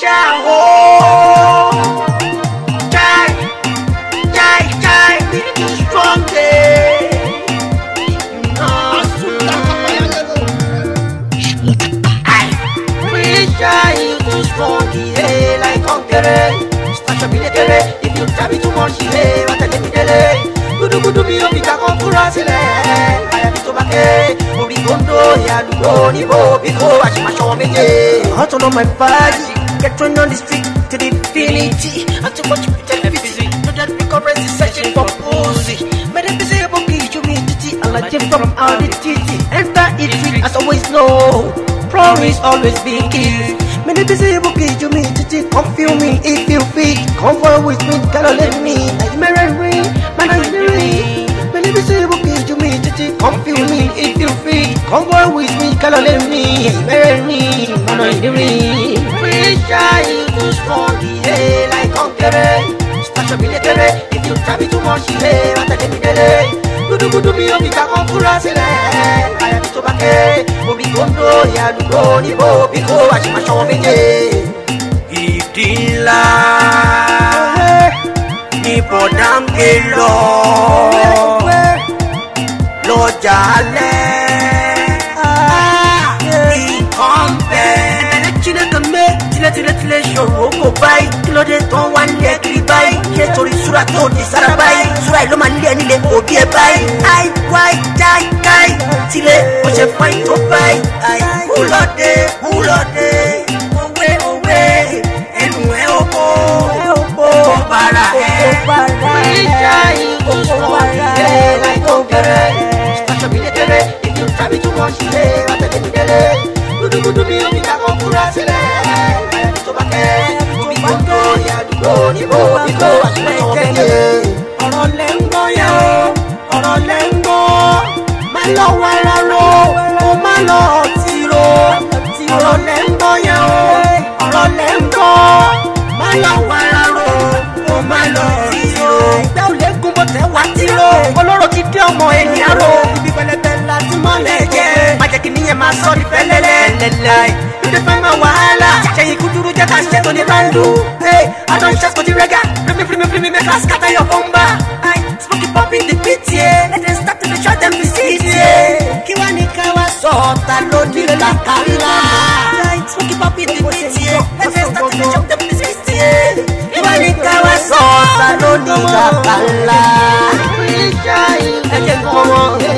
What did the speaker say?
If you try me too much, what I let me delay. Good me up, you can't come for us. I am to back. Obigondo, Yalugo, Nibo, Bigo, I show me. Hot on my body, get turned on the street to the infinity. And too much television, so that become searching for pussy. But if it's able to you me to I like you from out the titty. Enter it, as always know. Promise always be killed. Many disabled kids you meet to come feel me if you fit. Come for with me, gotta let me. Like Mary, man, I'm Mary. Many disabled kids you meet to come feel me if you fit. Come for with me, gotta let me. Mary, man, I'm Mary. Wish I was funky, like conqueror. Stash a military if you try me too much, what I let me delay. Good me up, you can't come for us. I am to back. Obigondo, Yalugo, Nibo, Bigo, I show me. Idila, Nibo Dangelo, Lojale, Incompe. Tile shoro ko bai kilo de ton wan le kiri bai ke tori sura to di sara bai sura lo man le ni le obi e bai ai wai dai kai tile o se fai to bai ai ulode owe enu e opo para jai o para like okere special military if you try me too much what I did good me o mi ka ko pura sele ọ̀rọ̀ lẹ́ńgọ́ yẹ ọ̀rọ̀ lẹ́ńgọ́ má lọ wẹ́rẹ́ ro o má lọ ọtí ro ọ̀rọ̀ lẹ́ńgọ́ yẹ ọ̀rọ̀ lẹ́ńgọ́ má lọ wẹ́rẹ́ ro o má lọ ọtí ro ìgbẹ́ ò lè gún bó tẹ́ wá tí ro olóró ti dé ọmọ ènìyàn ro ibi pẹlẹbẹ láti mọ́lẹ̀ jẹ́ má jẹ́ kí níyẹn máa sọ ní fẹ́lẹ́lẹ́ lóde fẹ́ máa wàhálà ṣẹ̀yìn kúdúrú jẹ́ ká ṣe tó ní báńdù. I don't just go to reggae. Free me, make us scatter your bomba. I smoke it pop in the pit, yeah. Let them start to the shot them visit, yeah. Kiwani kawa sota lodi la kala. I smoke it pop in the pit, yeah. Let them start to the shot them visit, yeah. Kiwani kawa sota lodi la kala. I can't come on.